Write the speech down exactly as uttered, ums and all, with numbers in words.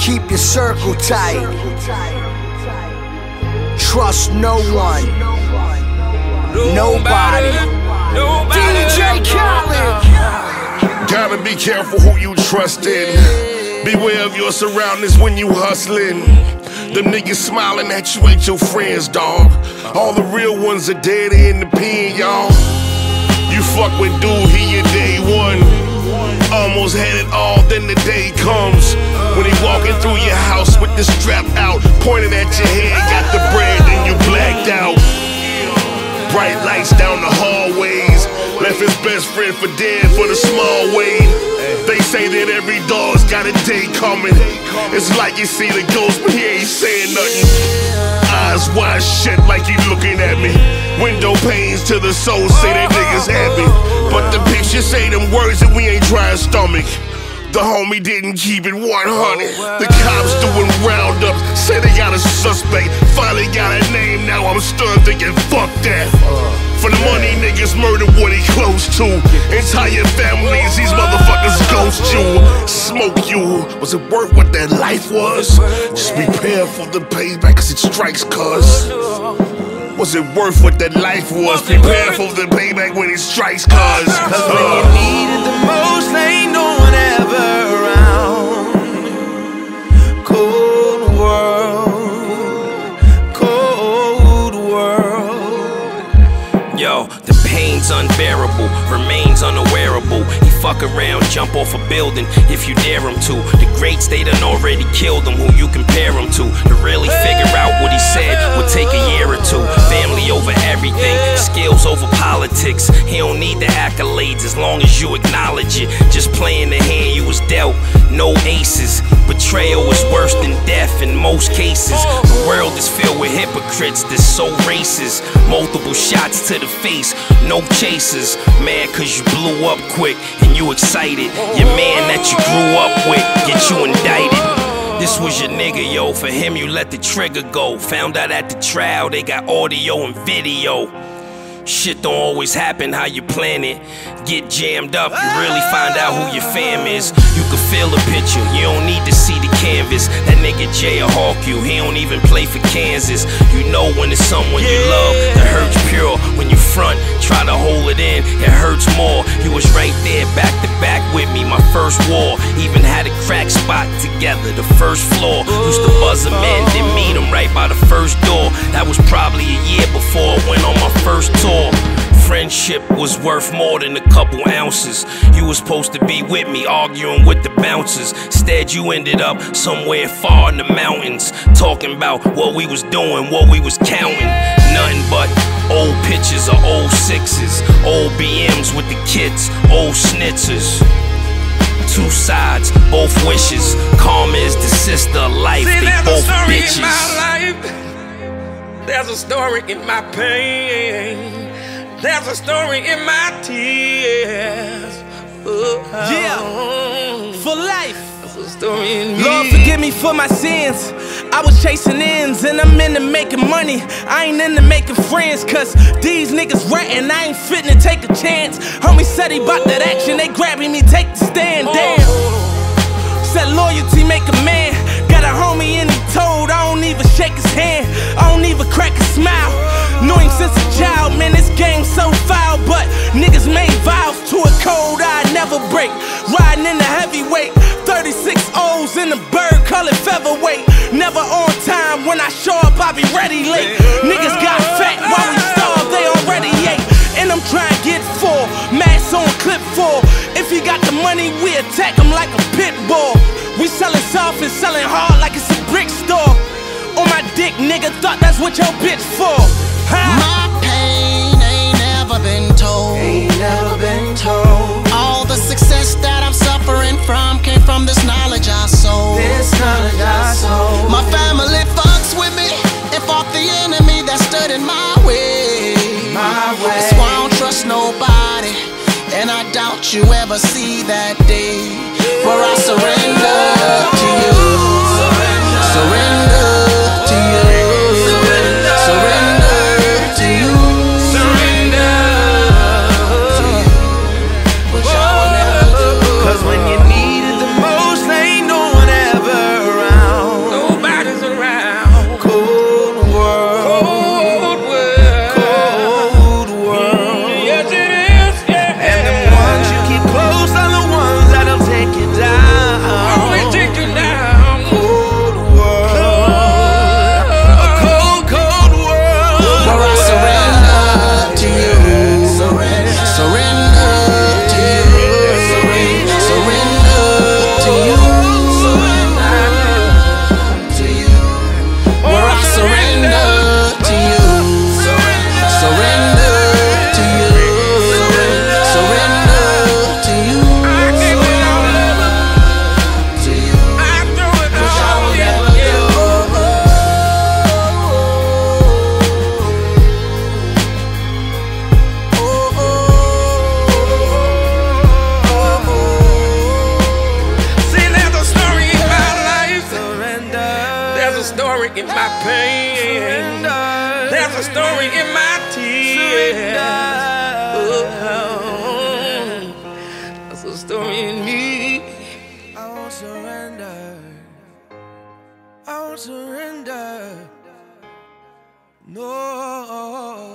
Keep your circle tight. Trust no one, nobody. D J Khaled. Gotta be careful who you trust in. Beware of your surroundings when you hustling. Them niggas smiling at you ain't your friends, dawg. All the real ones are dead in the pen, y'all. You fuck with dude, he your day one. Almost had it all, then the day comes when he walking through your house with the strap out, pointing at your head, got the bread, then you blacked out. Bright lights down the hallways, left his best friend for dead for the small way. They say that every dog's got a day coming. It's like you see the ghost, but he ain't saying nothing. Eyes wide shut like he looking at me. Window panes to the soul say that niggas happy, but the picture say them words that we ain't trying to stomach. The homie didn't keep it one hundred. The cops doing roundups, say they got a suspect. Finally got a name, now I'm stunned thinking fuck that. For the money, niggas murder what he close to. Entire families, these motherfuckers ghost you. Smoke you, was it worth what that life was? Just prepare for the payback cause it strikes cuz. Was it worth what that life was? Prepare for the payback when it strikes cuz. Cause when you need it the most, ain't no one ever around. Cold world, cold world. Yo, the pain's unbearable, remains unawareable. He fuck around, jump off a building if you dare him to. The greats, they done already killed him, who you compare him to. To really figure out what he said would take a year or two. Family over everything, skills over politics. He don't need the accolades as long as you acknowledge it. Just playing the hand you was dealt, no aces. Betrayal is worse than death in most cases. The world is filled with hypocrites that's so racist. Multiple shots to the face, no chasers. Mad cause you blew up quick and you excited. Your man that you grew up with get you indicted. This was your nigga, yo. For him you let the trigger go. Found out at the trial they got audio and video. Shit don't always happen how you plan it. Get jammed up, you really find out who your fam is. You can feel the picture, you don't need to see the canvas. That nigga Jay will hawk you, he don't even play for Kansas. You know when it's someone you love that hurts pure. When you front, try to hold it in, it hurts more. You was right there back to back with me, my first war. Even had a crack spot together, the first floor. Used to buzz him in, then meet him right by the first door. That was probably a year before I went on my first tour. Friendship was worth more than a couple ounces. You was supposed to be with me, arguing with the bouncers. Instead you ended up somewhere far in the mountains, talking about what we was doing, what we was counting. Nothing but old pictures of old sixes, old B Ms with the kids, old schnitzers. Two sides, both wishes. Karma is the sister of life, See, they both bitches. In my life. There's a story in my pain. There's a story in my tears. Oh, Yeah, for life. there's a story in me. Lord, forgive me for my sins. I was chasing ends and I'm into making money. I ain't into making friends, cause these niggas ratting, I ain't fitting to take a chance. Homie said he bought that action, they grabbing me, take the stand, damn. Said loyalty make a man. Got a homie and he told I don't even shake his hand, I don't even crack a smile. Knew him since a child, man, this game's so foul. But niggas made vows to a code I never break. Riding in the heavyweight, thirty-six O's in the bird colored featherweight. Never on time, when I show up I be ready late. Niggas got fat while we starve, they already ate. And I'm trying to get full, mass on clip full. If he got the money, we attack him like a pit bull. We selling soft and selling hard like it's a brick store. On my dick, nigga, thought that's what your bitch for. Huh? My pain ain't never been told. Ain't never been told. All the success that I'm suffering from came from this knowledge I sold. This knowledge I sold. My family fucks with me and fought the enemy that stood in my way. My way. That's why I don't trust nobody, and I doubt you ever see that day where I surrender to you. Surrender to you. Surrender to you. in my pain. There's a story in my tears. Oh, there's a story in me. I won't surrender. I won't surrender. No.